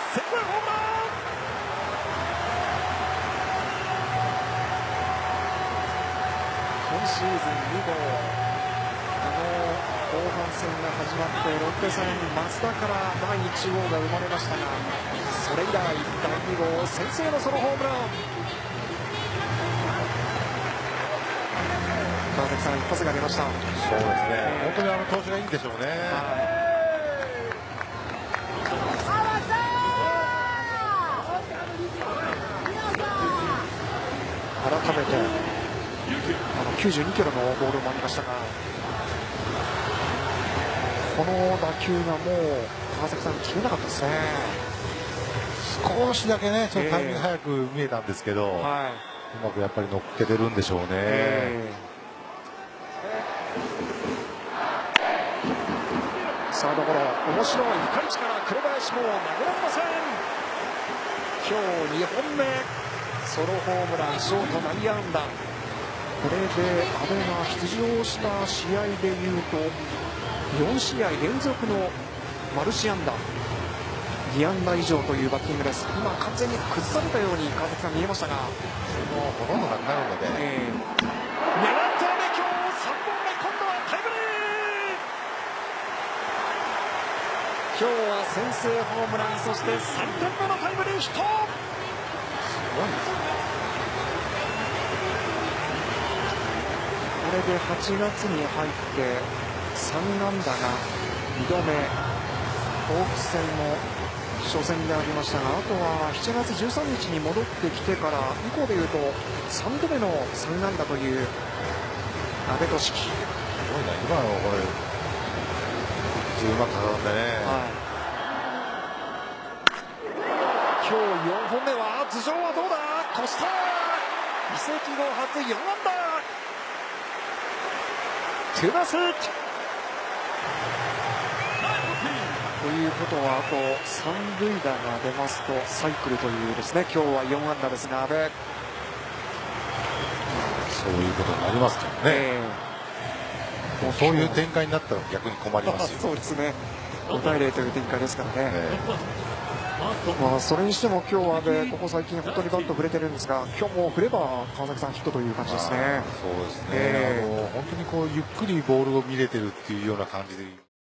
先制ホームラン。今シーズン2号、後半戦が始まってロッテ戦、増田から第1号が生まれましたが、それ以来第2号先制のソロホームラン。川崎さん、一発が出ました。 そうですね、本当に調子がいいんでしょうね。 改めて92キロのボールもありましたが、この打球がもう川崎さん切れなかったですね。 少しだけね、ちょっとタイミング早く見えたんですけど、うまくやっぱり乗っけてるんでしょうね。 サードゴロ、面白い深い位置から紅林も投げられません。今日2本目ソロホームラン、ショート内野安打。これで阿部が出場した試合でいうと4試合連続のマルチ安打、2安打以上というバッティングです。今完全に崩されたように川崎さん見えましたが、 もうほとんどなくなるので、 狙って今日3本目、今度はタイムリー。今日は先制ホームラン、そして3点目のタイムリーヒット。これで8月に入って3安打が2度目、ホークス戦の初戦でありましたが、あとは7月13日に戻ってきてから以降でいうと3度目の3安打という阿部俊樹。すごいな、今のこれうまく絡んでね。 今日4本目は頭上はどうだ、越した。移籍後初4安打。ツーベースヒットということは、あと三塁打が出ますとサイクルというですね、今日は4安打ですが、阿部、 そういうことになりますからね。そういう展開になったら逆に困りますよ。 そうですね、5対0という展開ですからね。それにしても今日は阿部、ここ最近本当にバント触れてるんですが、今日も振れば川崎さんヒットという感じですね。 そうですね、本当にこうゆっくりボールを見れてるっていうような感じで。